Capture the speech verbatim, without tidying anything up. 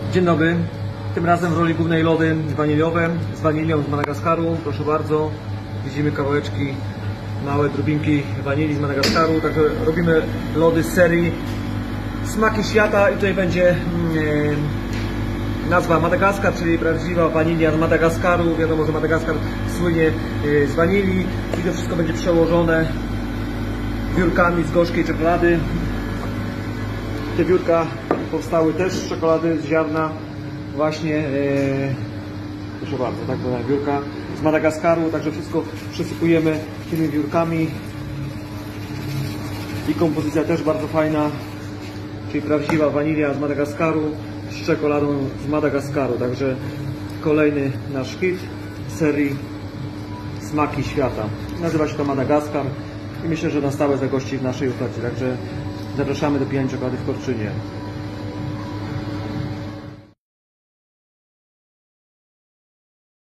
Dzień dobry, tym razem w roli głównej lody waniliowe z wanilią z Madagaskaru, proszę bardzo. Widzimy kawałeczki, małe drobinki wanilii z Madagaskaru, także robimy lody z serii Smaki Świata i tutaj będzie yy, nazwa Madagaskar, czyli prawdziwa wanilia z Madagaskaru. Wiadomo, że Madagaskar słynie yy, z wanilii i to wszystko będzie przełożone wiórkami z gorzkiej czekolady. Te wiórka powstały też z czekolady, z ziarna właśnie, yy, proszę bardzo, tak, to wiórka z Madagaskaru, także wszystko przesypujemy tymi wiórkami i kompozycja też bardzo fajna, czyli prawdziwa wanilia z Madagaskaru z czekoladą z Madagaskaru, także kolejny nasz hit serii Smaki Świata. Nazywa się to Madagaskar i myślę, że na stałe zagości w naszej ofercie, także zapraszamy do pijania czekolady w Korczynie.